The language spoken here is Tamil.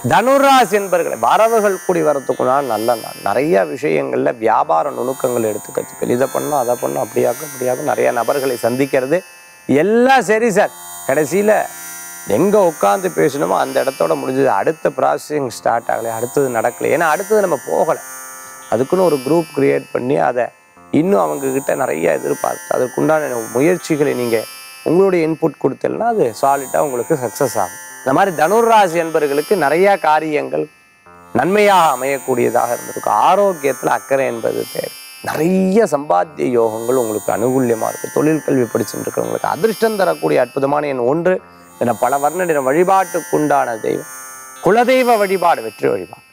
தனுராசி என்பர்களை வரவுகள் கூடி வரத்துக்குனா நல்ல நாள். நிறைய விஷயங்கள்ல வியாபார நுணுக்கங்கள் எடுத்துக்கிறது, இதை பண்ணும் அதை பண்ணும், அப்படியாகும் நிறைய நபர்களை சந்திக்கிறது எல்லாம் சரி சார். கடைசியில எங்க உட்காந்து பேசணுமோ அந்த இடத்தோட முடிஞ்சது. அடுத்த ப்ராசஸிங் ஸ்டார்ட் ஆகலை, அடுத்தது நடக்கலை. ஏன்னா அடுத்தது நம்ம போகலை. அதுக்குன்னு ஒரு குரூப் கிரியேட் பண்ணி அதை இன்னும் அவங்கக்கிட்ட நிறைய எதிர்பார்த்து அதற்குண்டான முயற்சிகளை நீங்கள் உங்களுடைய இன்புட் கொடுத்தீங்கன்னா அது சாலிட்டாக உங்களுக்கு சக்ஸஸ் ஆகும். இந்த மாதிரி தனுராசி என்பவர்களுக்கு நிறையா காரியங்கள் நன்மையாக அமையக்கூடியதாக இருந்திருக்கும். ஆரோக்கியத்தில் அக்கறை என்பது தேவை. நிறைய சம்பாத்திய யோகங்கள் உங்களுக்கு அனுகூல்யமாக இருக்கும். தொழில் கல்வி படிச்சுட்டு இருக்கிறவங்களுக்கு அதிர்ஷ்டம் தரக்கூடிய அற்புதமான எண் 1 என பல வர்ண வழிபாட்டுக்குண்டான தெய்வம் குலதெய்வ வழிபாடு வெற்றி வழிபாடு.